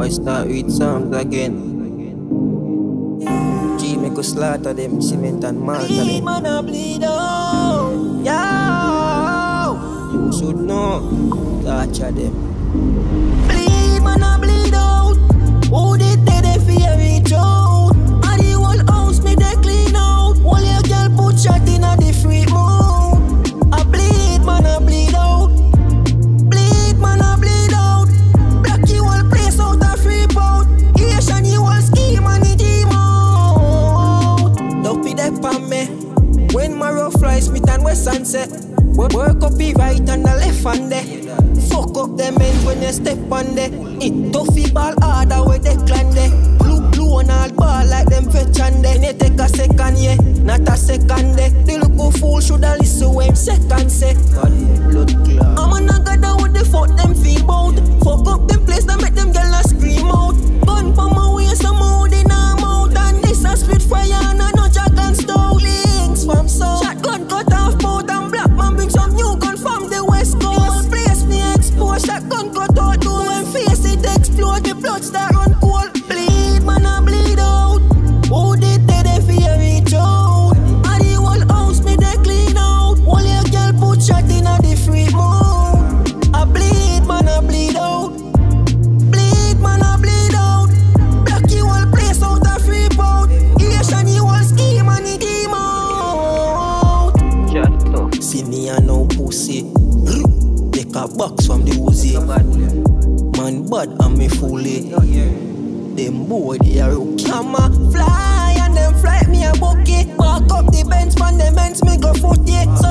boy start with songs again. G make us slaughter them, cement and malt them. Man a bleed out. Yo, You should know, torture them. bleed man a bleed out. Who did they fear reach out? And the whole house me they clean out. All your girl put shot in a the free mode. A bleed man a bleed out. Bleed man a bleed out. Black you all place out a free bout. Asian you all scheme and it team out. Don't be that for me. When my rough flies, Smith and West Sunset. Work up the right and the left hand there. Fuck up them ends when you step on there. It toughy ball harder where they clan there. Blue and all ball like them veteran there. You take a second, yeah, not a second there. The look fool shoulda listen when second say. Blood clot. I'm a nigga down with the fuck them feel bout. Fuck up them place that make them gyal a scream out. Gun for my waist, I'm out in her mouth. And this a spit fire and I know jack and stout. Links from south. Shotgun cut off bout and black man bring some new gun from the west coast. Place me exposed, shotgun cut out too. When face it explode, the blood start run cold. Bleed man a bleed out. Who did they fear reach out? And the whole house me they clean out. All your girl put shot in a the free mode. A bleed man a bleed out. Bleed man a bleed out. Black you all place out a free bout. Asian you all scheme and it team out. See me and no pussy. Take a box from the Uzi. Man bad and me fully. Them boy they are rookie. I'm a fly and them flight me a bookie. Walk up the bench man, them bench me go footy. So